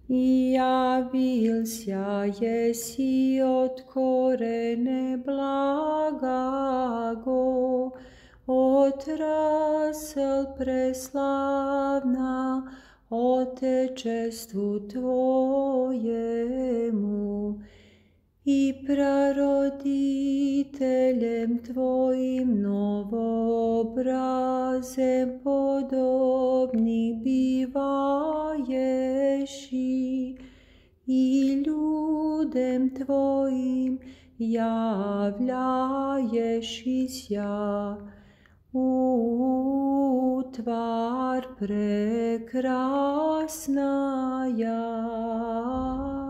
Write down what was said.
I javilся jesi od korene blagago, otrasl preslavna Otečestvu Tvojemu. I praroditeljem Tvojim novoobrazem podobni bivaješi i ljudem Tvojim javljaješisja u tvar prekrasnaja.